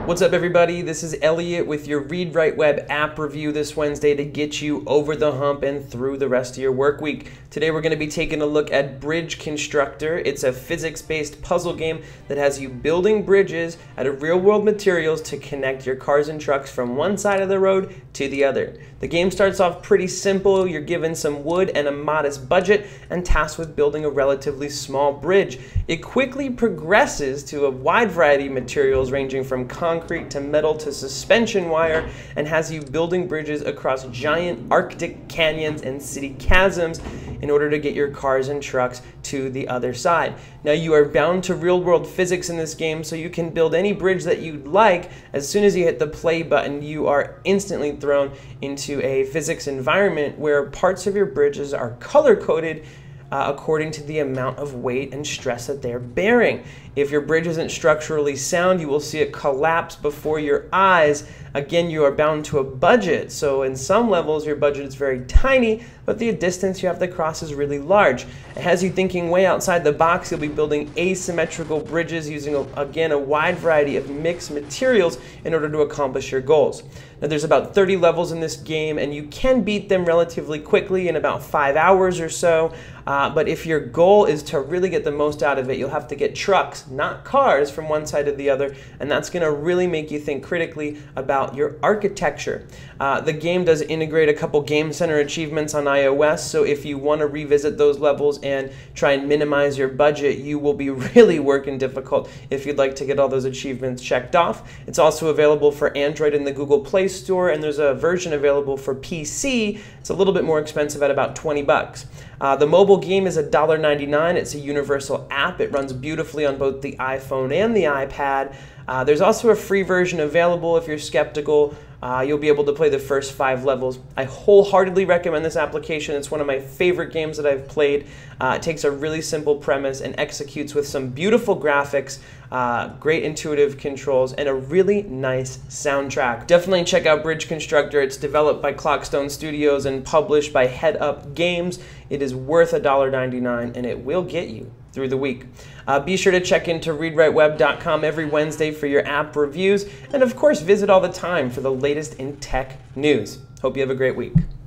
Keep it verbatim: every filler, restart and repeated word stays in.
What's up, everybody? This is Elliot with your Read Write Web app review this Wednesday to get you over the hump and through the rest of your work week. Today we're going to be taking a look at Bridge Constructor. It's a physics-based puzzle game that has you building bridges out of real-world materials to connect your cars and trucks from one side of the road to the other. The game starts off pretty simple. You're given some wood and a modest budget and tasked with building a relatively small bridge. It quickly progresses to a wide variety of materials ranging from concrete concrete to metal to suspension wire, and has you building bridges across giant Arctic canyons and city chasms in order to get your cars and trucks to the other side. Now, you are bound to real-world physics in this game, so you can build any bridge that you'd like. As soon as you hit the play button, you are instantly thrown into a physics environment where parts of your bridges are color-coded Uh, according to the amount of weight and stress that they're bearing. If your bridge isn't structurally sound, you will see it collapse before your eyes. Again, you are bound to a budget, so in some levels your budget is very tiny, but the distance you have to cross is really large. It has you thinking way outside the box. You'll be building asymmetrical bridges using, again, a wide variety of mixed materials in order to accomplish your goals. Now, there's about thirty levels in this game, and you can beat them relatively quickly in about five hours or so. Uh, but if your goal is to really get the most out of it, you'll have to get trucks, not cars, from one side to the other, and that's going to really make you think critically about your architecture. Uh, the game does integrate a couple Game Center achievements on iOS, so if you want to revisit those levels and try and minimize your budget, you will be really working difficult if you'd like to get all those achievements checked off. It's also available for Android in the Google Play Store, and there's a version available for P C. It's a little bit more expensive at about twenty bucks. Uh, the mobile game is one dollar ninety-nine. It's a universal app. It runs beautifully on both the iPhone and the iPad. Uh, there's also a free version available if you're skeptical. Uh, you'll be able to play the first five levels. I wholeheartedly recommend this application. It's one of my favorite games that I've played. Uh, it takes a really simple premise and executes with some beautiful graphics, uh, great intuitive controls, and a really nice soundtrack. Definitely check out Bridge Constructor. It's developed by Clockstone Studios and published by Head Up Games. It is worth one dollar ninety-nine, and it will get you through the week. Uh, be sure to check into read write web dot com every Wednesday for your app reviews, and of course visit all the time for the latest in tech news. Hope you have a great week.